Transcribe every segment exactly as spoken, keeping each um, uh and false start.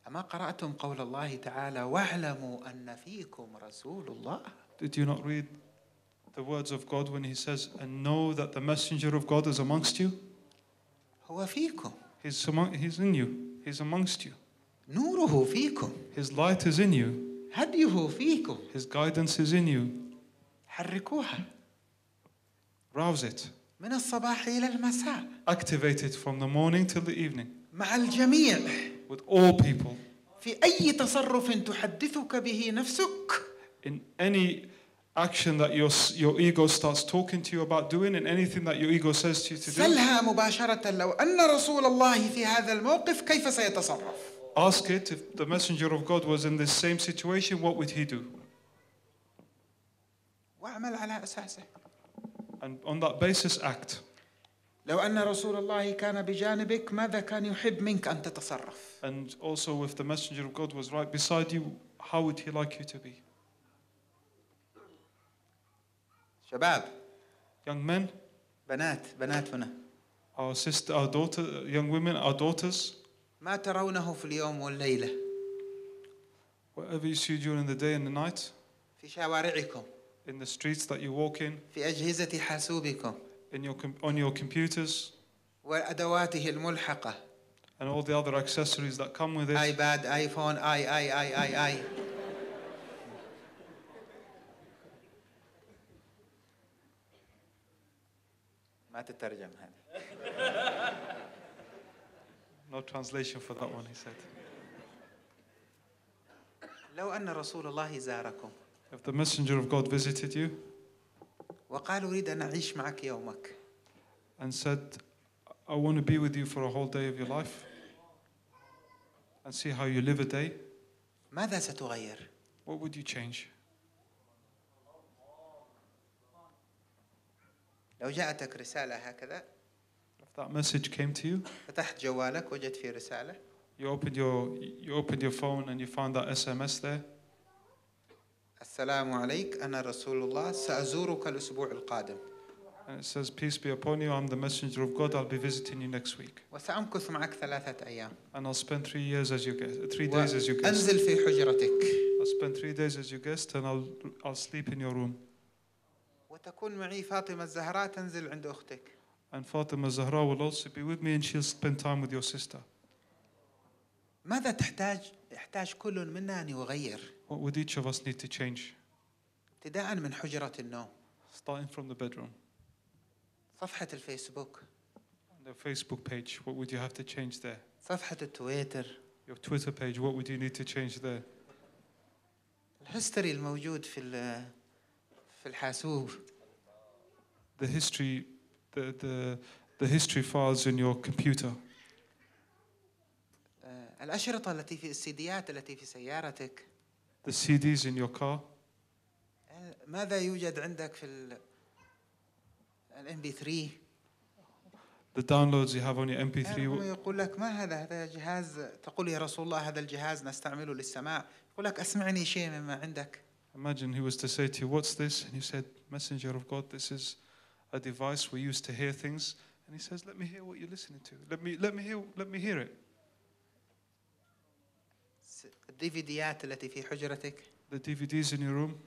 أما قرأتم قول الله تعالى واعلموا أن فيكم رسول الله. Did you not read the words of God when he says, and know that the messenger of God is amongst you? هو فيكم. He's, among, he's in you. He's amongst you. نوره فيكم. His light is in you. هديه فيكم. His guidance is in you. حركوها. Rouse it. من الصباح إلى المساء. Activate it from the morning till the evening. مع الجميع. With all people. في أي تصرف تحدثك به نفسك. In any action that your, your ego starts talking to you about doing, and anything that your ego says to you to do. سلها مباشرة لو أن رسول الله في هذا الموقف كيف سيتصرف. Ask it, if the messenger of God was in this same situation, what would he do? واعمل على أساسه. And on that basis, act. لو أن رسول الله كان بجانبك ماذا كان يحب منك أن تتصرف؟ And also, if the messenger of God was right beside you, how would he like you to be? شباب. Young men. بنات بنات هنا. Our sister, our daughter, young women, our daughters. ما ترونه في اليوم والليلة. Whatever you see during the day and the night. في شوارعكم. In the streets that you walk in. في أجهزة حاسوبكم. In your on your computers. وأدواته الملحقة. And all the other accessories that come with it. iPad, iPhone, i i i i i. ما تترجم هذه. No translation for that one, he said. لو أن رسول الله زاركم. If the messenger of God visited you. وقال أريد أن أعيش معك يومك. And said, I want to be with you for a whole day of your life. And see how you live a day. ماذا ستغير؟ What would you change? لو جاءتك رسالة هكذا. If that message came to you. فتحت جوالك وجدت فيه رسالة. You opened your you opened your phone and you found that S M S there. السلام عليك أنا رسول الله سأزورك الأسبوع القادم. And it says, peace be upon you, I'm the messenger of God, I'll be visiting you next week. وسأمكث معك ثلاثة أيام. And I'll spend three years as your guest, three days as your guest. أنزل في حجرتك. I'll spend three days as your guest and I'll I'll sleep in your room. وتكون معي فاطمة الزهراء تنزل عند أختك. And Fatima Zahra will also be with me and she'll spend time with your sister. ماذا تحتاج يحتاج كل منا أن يغير؟ What would each of us need to change? ابتداء من حجرة النوم. Starting from the bedroom. صفحة الفيسبوك. The Facebook page, what would you have to change there? صفحة التويتر. Your Twitter page, what would you need to change there? الهيستوري الموجود في في الحاسوب. The history, the the the history files in your computer. الأشرطة التي في السيديات التي في سيارتك. The C Ds in your car. ماذا يوجد عندك في ال ال إم بي ثري؟ The downloads you have on your إم بي ثري. يقول لك ما هذا هذا جهاز تقول يا رسول الله هذا الجهاز نستعمله للسماع يقول لك أسمعني شيء مما عندك. Imagine he was to say to you, what's this? And you said, Messenger of God, this is a device we use to hear things. And he says, let me hear what you're listening to. Let me let me hear let me hear it. الديفيديات التي في حجرتك. The D V Ds in your room.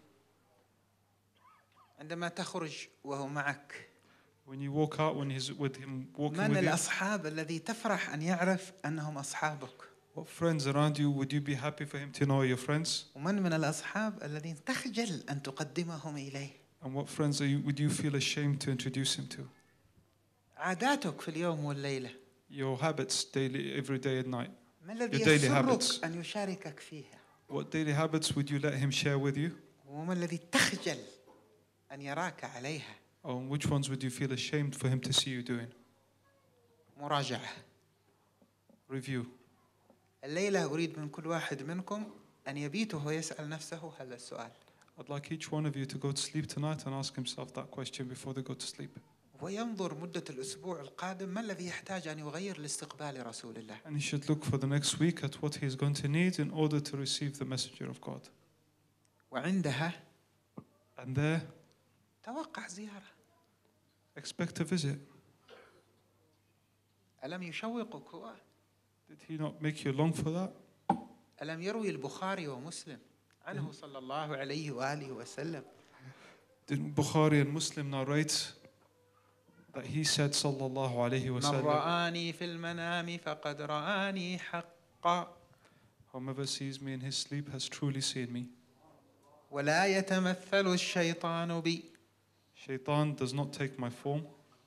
عندما تخرج وهو معك. When you walk out, when he's with him walking من with you. الأصحاب الذي تفرح أن يعرف أنهم أصحابك. What friends around you would you be happy for him to know your friends? ومن من الأصحاب الذين تخجل أن تقدمهم إليه. And what friends are you, would you feel ashamed to introduce him to? عاداتك في اليوم والليلة. Your habits daily, every day and night. ما الذي Your daily يسرك habits. أن يشاركك فيها؟ What daily habits would you let him share with you? وما الذي تخجل أن يراك عليها؟ Or which ones would you feel ashamed for him to see you doing? مراجعة. Review. الليلة أريد من كل واحد منكم أن يبيت وهو يسأل نفسه هذا السؤال. I'd like each one of you to go to sleep tonight and ask himself that question before they go to sleep. وينظر مدة الأسبوع القادم ما الذي يحتاج أن يغير لاستقبال رسول الله. And he should look for the next week at what he is going to need in order to receive the messenger of God. وعندها. And there. توقع زيارة. Expect a visit. ألم يشوقك هو؟ Did he not make you long for that? ألم يروي البخاري ومسلم عنه صلى الله عليه وآله وسلم. Didn't Bukhari and Muslim narrate that he said sallallahu alayhi wa من sallam, رآني في المنام فقد رآني حقا whomever sees me in his sleep has truly seen me. ولا يتمثل الشيطان بي. Shaitan does not take my form.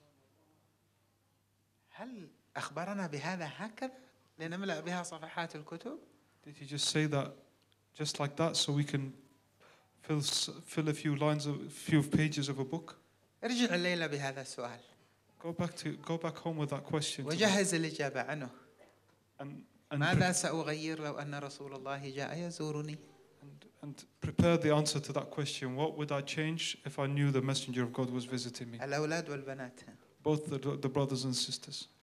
هل أخبرنا بهذا هكذا لنملأ بها صفحات الكتب؟ Did he just say that just like that so we can fill fill a few lines of a few pages of a book? ارجع الليلة بهذا السؤال. Go back to go back home with that question. وجهز الإجابة عنه. And, and ماذا سأغير لو أن رسول الله جاء يزورني؟ And, and prepare the answer to that question. What would I change if I knew the Messenger of God was visiting me? الأولاد والبنات. Both the, the brothers and sisters.